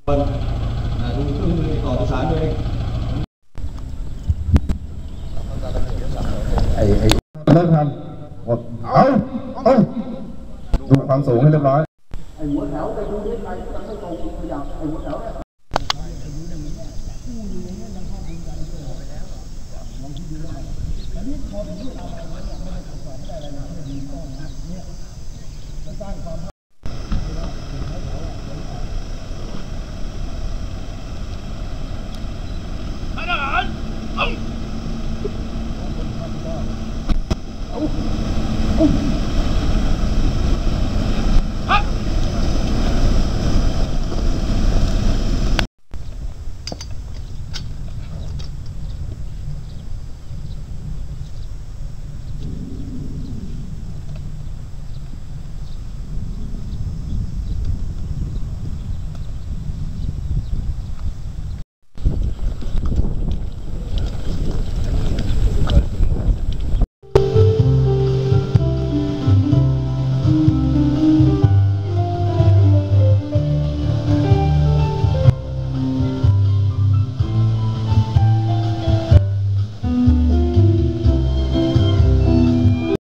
ดูเครื่องมือต่อประสานเองเริ่มทำหมดเอาดูความสูงให้เรียบร้อยไอ้หัวแถวไปดูดิไอ้ตั้งแต่ตรงตัวอย่างไอ้หัวแถว